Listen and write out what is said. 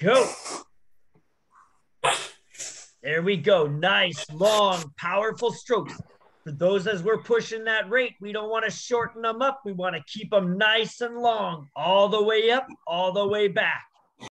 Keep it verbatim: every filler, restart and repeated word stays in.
go. There we go. Nice, long, powerful strokes. For those as we're pushing that rate, we don't want to shorten them up. We want to keep them nice and long, all the way up, all the way back.